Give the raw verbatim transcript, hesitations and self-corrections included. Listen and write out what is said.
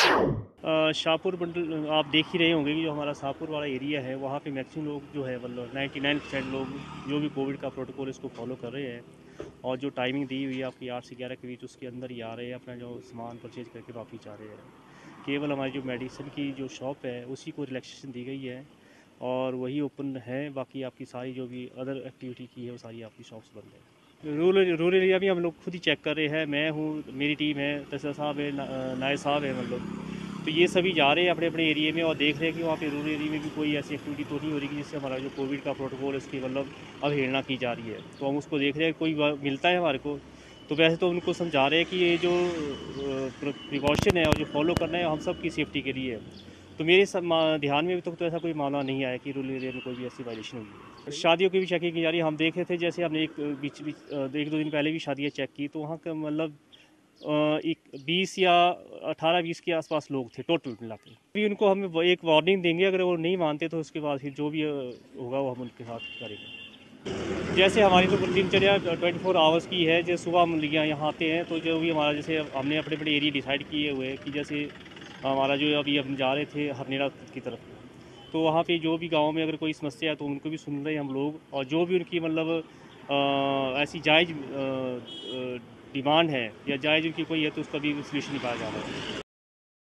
अ, Shahpur bundle आप देख ही रहे होंगे कि जो हमारा शाहपुर वाला एरिया है वहाँ पे मैक्सिमम लोग जो है मतलब नाइन्टी नाइन परसेंट लोग जो भी कोविड का प्रोटोकॉल इसको फॉलो कर रहे हैं। और जो टाइमिंग दी हुई है आपकी आठ से ग्यारह के बीच उसके अंदर ही आ रहे हैं, अपना जो सामान परचेज करके वापस जा रहे हैं। केवल हमारी जो मेडिसिन की जो शॉप है उसी को रिलैक्सेशन दी गई है और वही ओपन है। बाकी आपकी सारी जो भी अदर एक्टिविटी की है वो सारी आपकी शॉप्स बंद है। रूरल रूरल एरिया भी हम लोग खुद ही चेक कर रहे हैं। मैं हूँ, मेरी टीम है, तहसील साहब है, ना- नायब साहब है, मतलब तो ये सभी जा रहे हैं अपने अपने एरिया में और देख रहे हैं कि वहाँ पे रूरल एरिया में भी कोई ऐसी एक्टिविटी तो नहीं हो रही कि जिससे हमारा जो कोविड का प्रोटोकॉल है उसकी मतलब अवहेलना की जा रही है। तो हम उसको देख रहे हैं, कोई वा- मिलता है हमारे को तो वैसे तो उनको समझा रहे हैं कि ये जो प्रिकॉशन है और जो फॉलो करना है हम सब की सेफ्टी के लिए है। तो मेरे सब मा- ध्यान में भी तो, तो ऐसा कोई मामला नहीं आया कि रूरल एरिया में कोई भी ऐसी वायलेशन हुई है। शादियों की भी चेकिंग की जा रही है। हम देख रहे थे, जैसे हमने एक बीच बीच अ, एक दो दिन पहले भी शादियाँ चेक की तो वहाँ का मतलब अ, एक बीस या अठारह बीस के आसपास लोग थे टोटल मिला के। अभी उनको हम वो एक वार्निंग देंगे, अगर वो नहीं मानते तो उसके बाद फिर जो भी अ, होगा वो हम उनके साथ करेंगे। जैसे हमारी तो दिनचर्या ट्वेंटी फोर आवर्स की है। जैसे सुबह हम यहाँ यहाँ आते हैं तो जो भी हमारा, जैसे हमने अपने अपने एरिया डिसाइड किए हुए हैं कि जैसे हमारा जो अभी हम जा रहे थे हरनेड़ा की तरफ, तो वहाँ पे जो भी गाँव में अगर कोई समस्या है तो उनको भी सुन रहे हैं हम लोग। और जो भी उनकी मतलब अ, ऐसी जायज़ डिमांड है या जायज़ उनकी कोई है तो उसका भी सोल्यूशन निकाला जा रहा है।